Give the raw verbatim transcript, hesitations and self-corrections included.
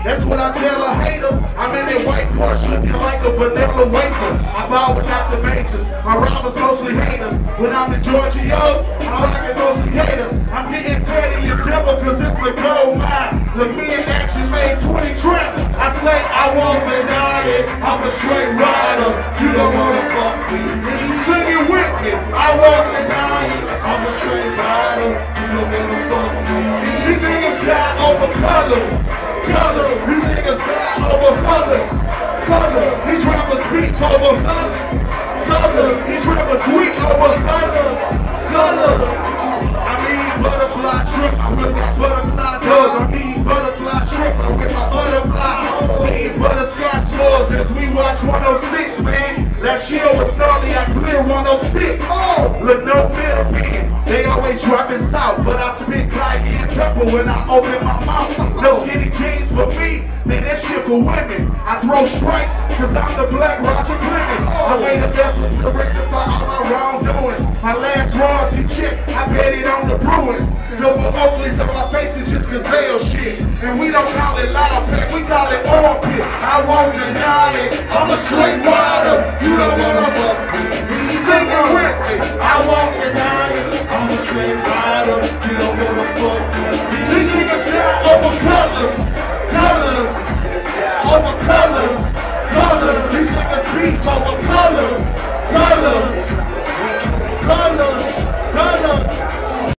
That's what I tell a hater. I'm in that white Porsche looking like a vanilla wafer. I ball without the majors. My robbers mostly haters. When I'm in Georgia, yo's, I'm rocking mostly haters. I'm getting petty and devil cause it's a gold mine. Look, me in action made twenty trips. I say I won't deny it. I'm a straight rider. You don't wanna fuck me. Sing it with me. I won't deny it. I'm a straight rider. You don't wanna fuck me. These niggas die over colors. Colors. These niggas die over colors. Colors. These rappers speak over colors. Colors. These rappers weak over colors. Colors. I mean butterfly shrimp. I whip my butterfly doors. I mean butterfly shrimp. I whip my butterfly. I mean butterscotch s'mores as we watch one oh six, man. That shit was gnarly. I clear one oh six. Oh, look, no middleman. They always dropping south, but I spit cayenne pepper when I open my mouth. No skinny jeans for me, man, that shit for women. I throw strikes, cause I'm the black Roger Clemens. I made a effort to rectify all my wrongdoings. My last royalty check, I bet it on the Bruins. No more Oakleys on my face, it's just gazelle shit. And we don't call it loud pack, we call it armpit. I won't deny it, I'm a straight one.